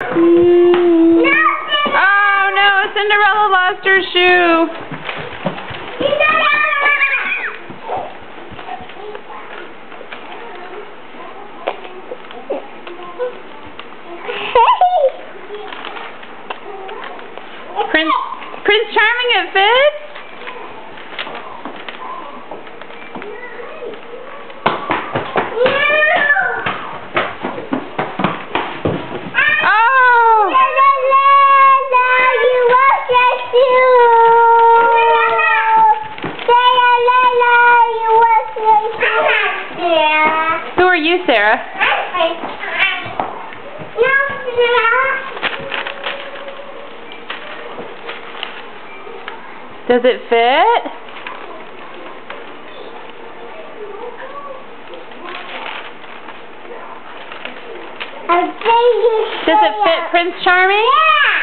Oh no, Cinderella lost her shoe. Prince Charming, it fits? Oh! You lost your shoe! You lost your shoe! Who are you, Sarah? Does it fit? Does it fit, Prince Charming? Yeah!